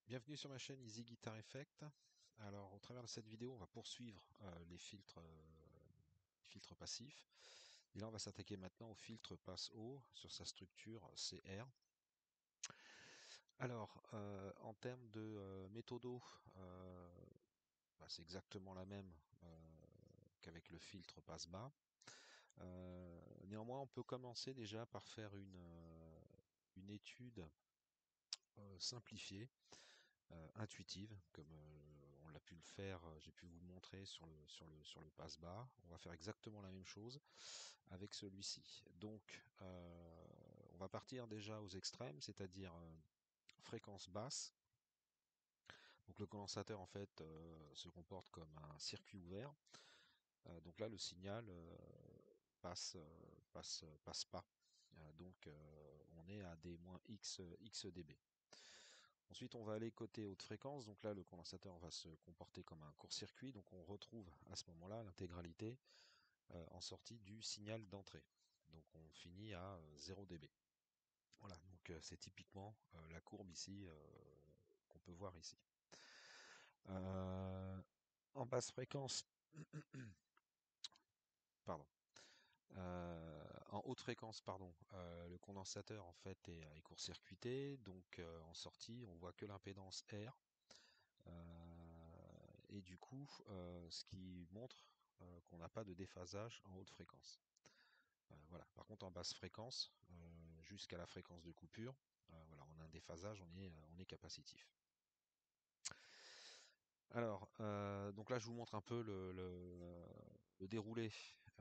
Bienvenue sur ma chaîne Easy Guitar Effect. Alors au travers de cette vidéo, on va poursuivre les filtres passifs. Et là, on va s'attaquer maintenant au filtre passe haut sur sa structure CR. Alors, en termes de méthodo, c'est exactement la même qu'avec le filtre passe bas. Néanmoins, on peut commencer déjà par faire une étude simplifiée, intuitive, comme on l'a pu le faire, j'ai pu vous le montrer sur le passe-bas. On va faire exactement la même chose avec celui-ci. Donc, on va partir déjà aux extrêmes, c'est-à-dire fréquence basse. Donc le condensateur en fait se comporte comme un circuit ouvert. Donc là, le signal passe pas. Donc on est à des moins x dB. Ensuite, on va aller côté haute fréquence. Donc là, le condensateur va se comporter comme un court-circuit. Donc on retrouve à ce moment-là l'intégralité en sortie du signal d'entrée. Donc on finit à 0 dB. Voilà, donc c'est typiquement la courbe ici qu'on peut voir ici. En basse fréquence, pardon. En haute fréquence, pardon, le condensateur en fait est court-circuité. Donc en sortie, on voit que l'impédance R. Et du coup, ce qui montre qu'on n'a pas de déphasage en haute fréquence. Voilà. Par contre, en basse fréquence, jusqu'à la fréquence de coupure, voilà, on a un déphasage, on est capacitif. Alors, donc là, je vous montre un peu le déroulé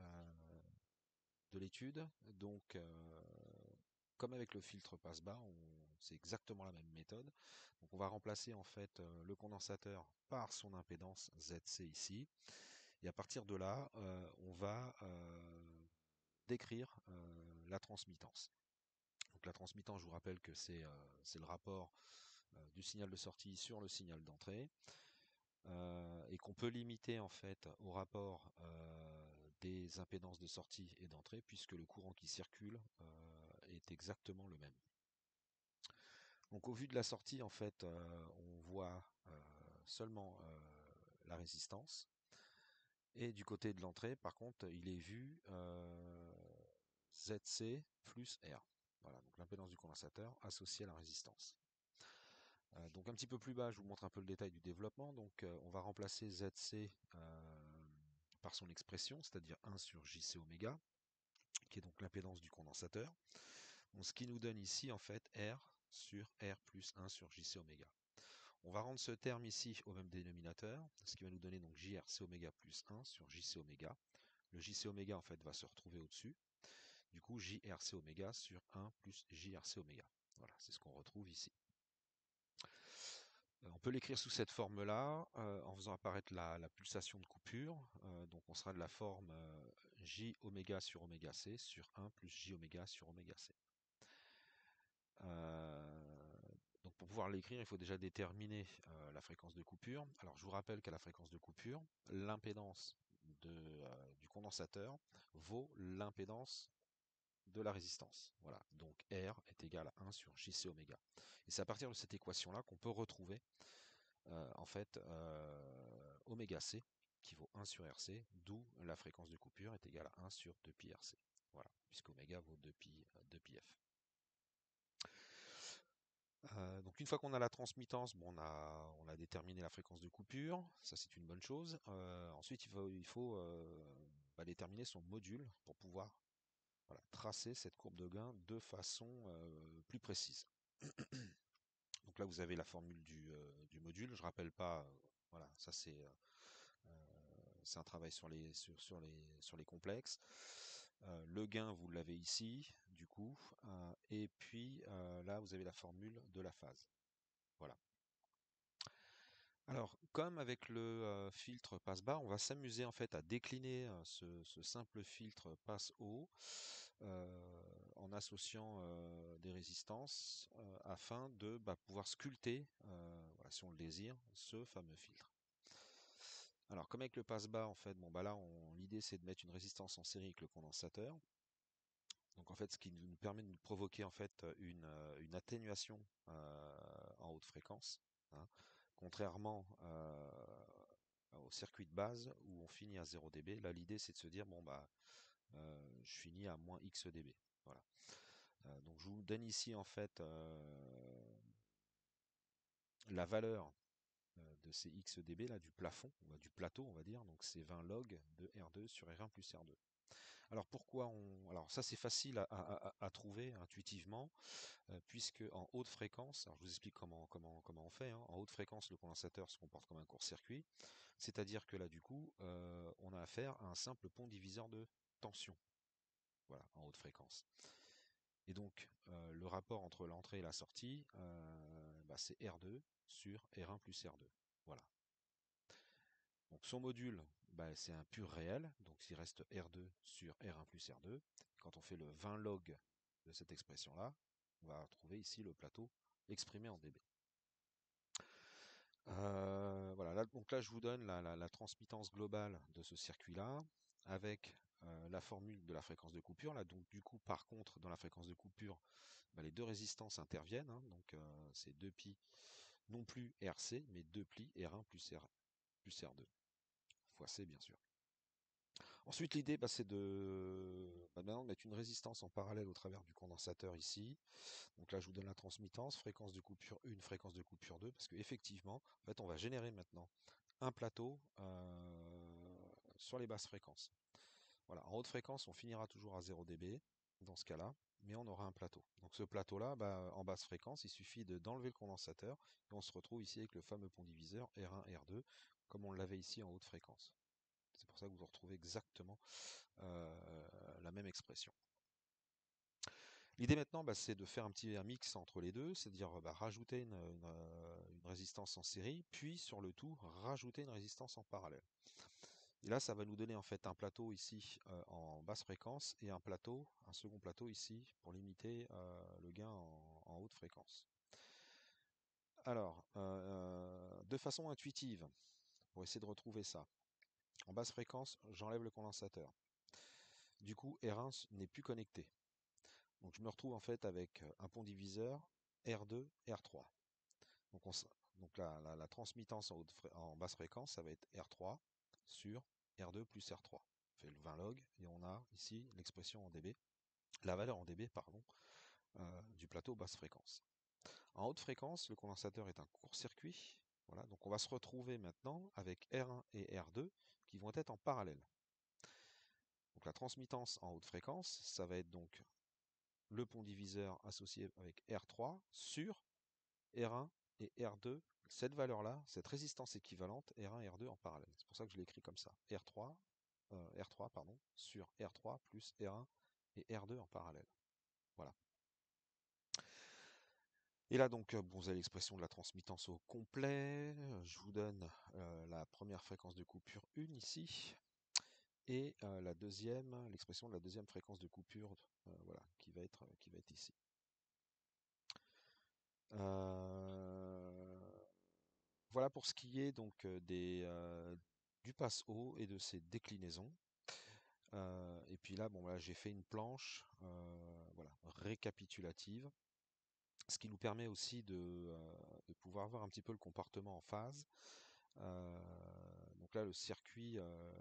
de l'étude. Donc, comme avec le filtre passe-bas, c'est exactement la même méthode. Donc on va remplacer en fait le condensateur par son impédance ZC ici. Et à partir de là, on va décrire la transmittance. Donc la transmittance, je vous rappelle que c'est le rapport du signal de sortie sur le signal d'entrée. Et qu'on peut limiter en fait au rapport des impédances de sortie et d'entrée, puisque le courant qui circule est exactement le même. Donc au vu de la sortie, en fait, on voit seulement la résistance. Et du côté de l'entrée, par contre, il est vu ZC plus R. Voilà, donc l'impédance du condensateur associée à la résistance. Donc un petit peu plus bas, je vous montre un peu le détail du développement. Donc on va remplacer ZC par son expression, c'est-à-dire 1 sur JC oméga, qui est donc l'impédance du condensateur. Donc, ce qui nous donne ici, en fait, R sur R plus 1 sur JC oméga. On va rendre ce terme ici au même dénominateur, ce qui va nous donner donc JRC oméga plus 1 sur JC oméga. Le JC oméga, en fait, va se retrouver au-dessus. Du coup, JRC oméga sur 1 plus JRC oméga. Voilà, c'est ce qu'on retrouve ici. On peut l'écrire sous cette forme-là, en faisant apparaître la pulsation de coupure. Donc on sera de la forme J oméga sur oméga C sur 1 plus J oméga sur oméga C. Donc pour pouvoir l'écrire, il faut déjà déterminer la fréquence de coupure. Alors je vous rappelle qu'à la fréquence de coupure, l'impédance du condensateur vaut l'impédance de la résistance. Voilà, donc R est égal à 1 sur JC oméga. Et c'est à partir de cette équation-là qu'on peut retrouver en fait oméga C qui vaut 1 sur RC, d'où la fréquence de coupure est égale à 1 sur 2pi RC. Voilà, puisqu'oméga vaut 2pi f. Donc une fois qu'on a la transmittance, bon, on a déterminé la fréquence de coupure, ça c'est une bonne chose. Ensuite il faut déterminer son module pour pouvoir tracer cette courbe de gain de façon plus précise. Donc là vous avez la formule du module, je rappelle pas, voilà, ça c'est un travail sur les complexes. Le gain, vous l'avez ici, du coup. Et puis là, vous avez la formule de la phase. Voilà. Alors, comme avec le filtre passe-bas, on va s'amuser en fait à décliner ce simple filtre passe-haut en associant des résistances afin de pouvoir sculpter, voilà, si on le désire, ce fameux filtre. Alors, comme avec le passe-bas, en fait, bon, là, l'idée c'est de mettre une résistance en série avec le condensateur. Donc, en fait, ce qui nous permet de provoquer en fait une atténuation en haute fréquence. hein. Contrairement au circuit de base où on finit à 0 dB, là l'idée c'est de se dire bon bah je finis à moins X dB. Voilà. Donc je vous donne ici en fait la valeur de ces X dB là du plafond, du plateau on va dire, donc c'est 20 log de R2 sur R1 plus R2. Alors pourquoi on. Alors ça c'est facile à trouver intuitivement, puisque en haute fréquence, alors je vous explique comment on fait, hein. En haute fréquence, le condensateur se comporte comme un court-circuit, c'est-à-dire que là du coup, on a affaire à un simple pont diviseur de tension. Voilà, en haute fréquence. Et donc le rapport entre l'entrée et la sortie, bah, c'est R2 sur R1 plus R2. Voilà. Donc son module, bah, c'est un pur réel, donc il reste R2 sur R1 plus R2. Quand on fait le 20 log de cette expression-là, on va trouver ici le plateau exprimé en dB. Voilà, là, donc là je vous donne la transmittance globale de ce circuit-là, avec la formule de la fréquence de coupure. Là, donc du coup, par contre, dans la fréquence de coupure, bah, les deux résistances interviennent, hein, donc c'est 2π, non plus RC, mais 2 plis R1 plus R2, fois C bien sûr. Ensuite, l'idée, bah, c'est maintenant de mettre une résistance en parallèle au travers du condensateur ici. Donc là, je vous donne la transmittance, fréquence de coupure 1, fréquence de coupure 2, parce qu'effectivement, en fait, on va générer maintenant un plateau sur les basses fréquences. Voilà, en haute fréquence, on finira toujours à 0 dB dans ce cas-là, mais on aura un plateau. Donc ce plateau-là, bah, en basse fréquence, il suffit d'enlever le condensateur et on se retrouve ici avec le fameux pont diviseur R1, R2, comme on l'avait ici en haute fréquence. C'est pour ça que vous retrouvez exactement la même expression. L'idée maintenant, bah, c'est de faire un mix entre les deux, c'est-à-dire bah, rajouter une résistance en série, puis sur le tout, rajouter une résistance en parallèle. Et là, ça va nous donner en fait un plateau ici en basse fréquence et un second plateau ici pour limiter le gain en haute fréquence. Alors, de façon intuitive, pour essayer de retrouver ça, en basse fréquence, j'enlève le condensateur. Du coup, R1 n'est plus connecté. Donc je me retrouve en fait avec un pont diviseur R2, R3. Donc, donc la transmittance en basse fréquence, ça va être R3 sur R2 plus R3. On fait le 20 log et on a ici l'expression en dB, la valeur en dB, pardon, du plateau basse fréquence. En haute fréquence, le condensateur est un court-circuit. Voilà, donc on va se retrouver maintenant avec R1 et R2 qui vont être en parallèle. Donc la transmittance en haute fréquence, ça va être donc le pont diviseur associé avec R3 sur R1 et R2, cette valeur-là, cette résistance équivalente, R1 et R2 en parallèle. C'est pour ça que je l'ai écrit comme ça. R3 pardon, sur R3 plus R1 et R2 en parallèle. Voilà. Et là donc, bon, vous avez l'expression de la transmittance au complet. Je vous donne la première fréquence de coupure 1 ici. Et la deuxième, l'expression de la deuxième fréquence de coupure, voilà, qui va être ici. Voilà pour ce qui est donc du passe haut et de ses déclinaisons. Et puis là, bon, j'ai fait une planche voilà, récapitulative, ce qui nous permet aussi de pouvoir voir un petit peu le comportement en phase. Donc là, le circuit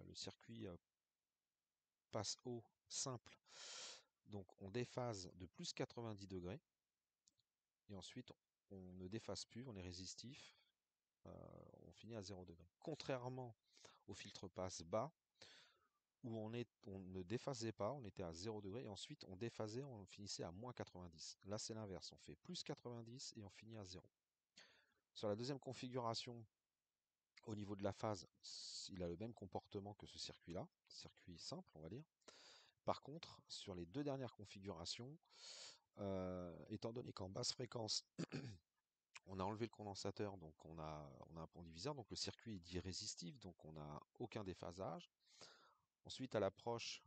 passe haut simple. Donc on déphase de plus 90 degrés. Et ensuite, on ne déphase plus, on est résistif. On finit à 0 degré. Contrairement au filtre passe bas, où on ne déphasait pas, on était à 0 degré, et ensuite on déphasait, on finissait à moins 90. Là, c'est l'inverse, on fait plus 90 et on finit à 0. Sur la deuxième configuration, au niveau de la phase, il a le même comportement que ce circuit-là, circuit simple, on va dire. Par contre, sur les deux dernières configurations, étant donné qu'en basse fréquence, on a enlevé le condensateur, donc on a un pont diviseur, donc le circuit est dit résistif, donc on n'a aucun déphasage. Ensuite, à l'approche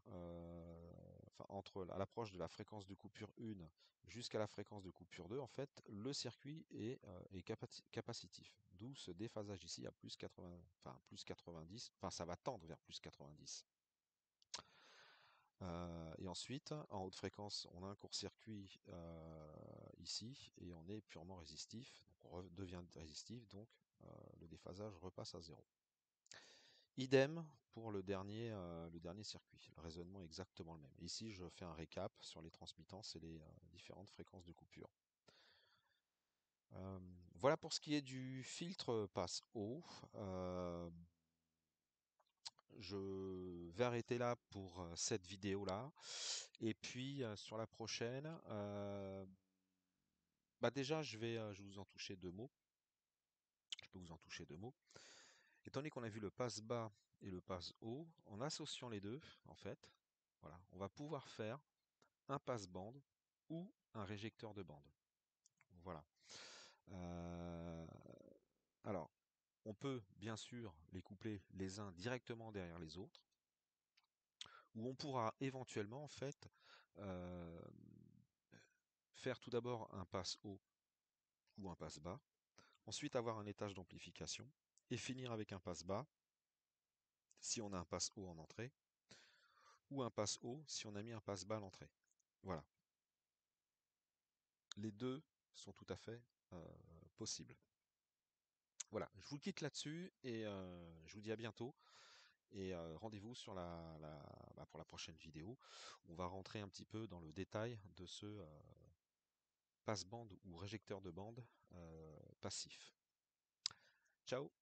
à l'approche de la fréquence de coupure 1 jusqu'à la fréquence de coupure 2, en fait, le circuit est capacitif. D'où ce déphasage ici à plus 90, enfin ça va tendre vers plus 90. Et ensuite, en haute fréquence, on a un court-circuit ici et on est purement résistif. Donc devient résistif, donc le déphasage repasse à 0. Idem pour le dernier circuit. Le raisonnement est exactement le même. Ici, je fais un récap sur les transmittances et les différentes fréquences de coupure. Voilà pour ce qui est du filtre passe haut. Je vais arrêter là pour cette vidéo-là. Et puis sur la prochaine, déjà je vais vous en toucher 2 mots. Je peux vous en toucher 2 mots. Étant donné qu'on a vu le passe bas et le passe haut, en associant les deux, en fait, voilà, on va pouvoir faire un passe-bande ou un réjecteur de bande. Voilà. Alors, on peut bien sûr les coupler les uns directement derrière les autres, ou on pourra éventuellement en fait faire tout d'abord un passe haut ou un passe bas, ensuite avoir un étage d'amplification et finir avec un passe bas si on a un passe haut en entrée, ou un passe haut si on a mis un passe bas à l'entrée. Voilà. Les deux sont tout à fait possibles. Voilà, je vous quitte là-dessus et je vous dis à bientôt. Et rendez-vous sur pour la prochaine vidéo. On va rentrer un petit peu dans le détail de ce passe-bande ou réjecteur de bande passif. Ciao!